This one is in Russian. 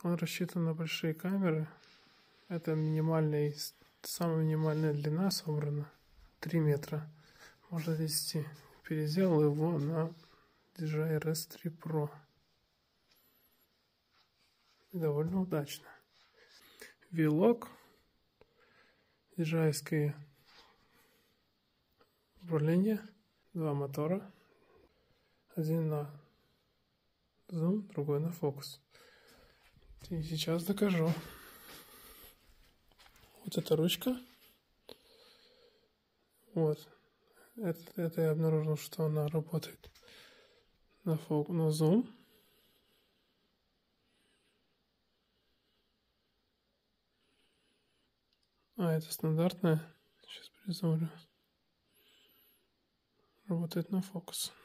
Он рассчитан на большие камеры. Это самая минимальная длина собрана. 3 метра. Можно вести. Переделал его на DJI RS3 Pro. И довольно удачно. Вилок. DJI-ское управление. 2 мотора. Один на зум, другой на фокус. И сейчас докажу. Вот эта ручка. Вот. Это я обнаружил, что она работает на зум. А это стандартная. Сейчас призумлю. Работает на фокус.